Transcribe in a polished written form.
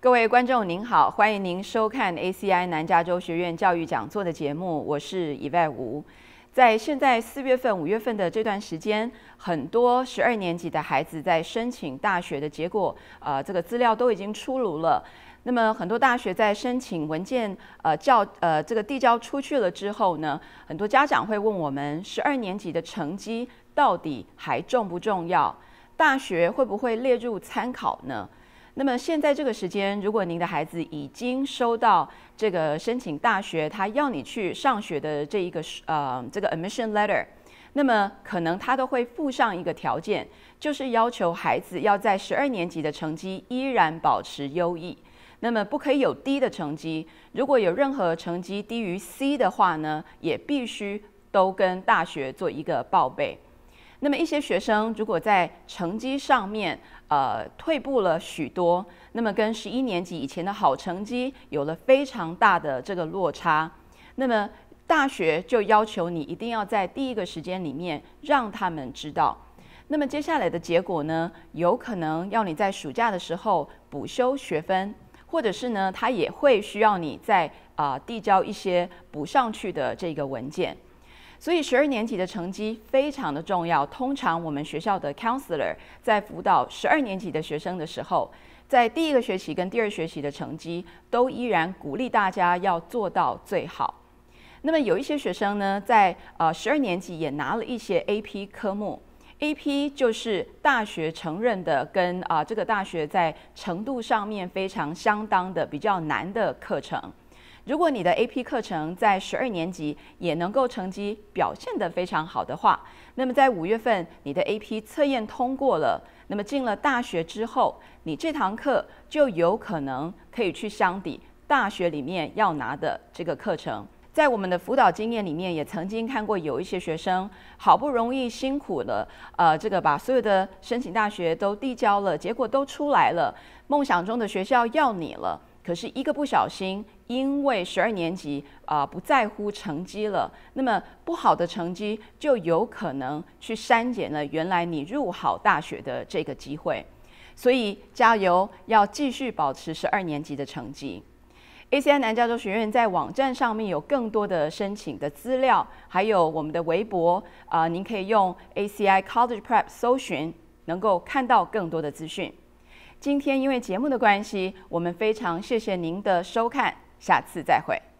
各位观众您好，欢迎您收看 ACI 南加州学院教育讲座的节目，我是以外吴。在现在4月份、5月份的这段时间，很多12年级的孩子在申请大学的结果，这个资料都已经出炉了。那么很多大学在申请文件这个递交出去了之后呢，很多家长会问我们，12年级的成绩到底还重不重要？大学会不会列入参考呢？那么现在这个时间，如果您的孩子已经收到这个申请大学，他要你去上学的这个 admission letter， 那么可能他都会附上一个条件，就是要求孩子要在12年级的成绩依然保持优异，那么不可以有低的成绩。如果有任何成绩低于 C 的话呢，也必须都跟大学做一个报备。那么一些学生如果在成绩上面退步了许多，那么跟11年级以前的好成绩有了非常大的这个落差，那么大学就要求你一定要在第一个时间里面让他们知道。那么接下来的结果呢，有可能要你在暑假的时候补修学分，或者是呢，他也会需要你再递交一些补上去的这个文件。所以12年级的成绩非常的重要。通常我们学校的 counselor 在辅导12年级的学生的时候，在第一个学期跟第二学期的成绩都依然鼓励大家要做到最好。那么有一些学生呢，在12年级也拿了一些 AP 科目。AP 就是大学承认的跟这个大学在程度上面非常相当的比较难的课程。如果你的 AP 课程在12年级也能够成绩表现得非常好的话，那么在5月份你的 AP 测验通过了，那么进了大学之后，你这堂课就有可能可以去相抵大学里面要拿的这个课程。在我们的辅导经验里面，也曾经看过有一些学生好不容易辛苦了，这个把所有的申请大学都递交了，结果都出来了，梦想中的学校要你了。可是一个不小心，因为12年级不在乎成绩了，那么不好的成绩就有可能去删减了原来你入好大学的这个机会。所以加油，要继续保持12年级的成绩。ACI 南加州学院在网站上面有更多的申请的资料，还有我们的微博，您可以用 ACI College Prep 搜寻，能够看到更多的资讯。今天因为节目的关系，我们非常谢谢您的收看，下次再会。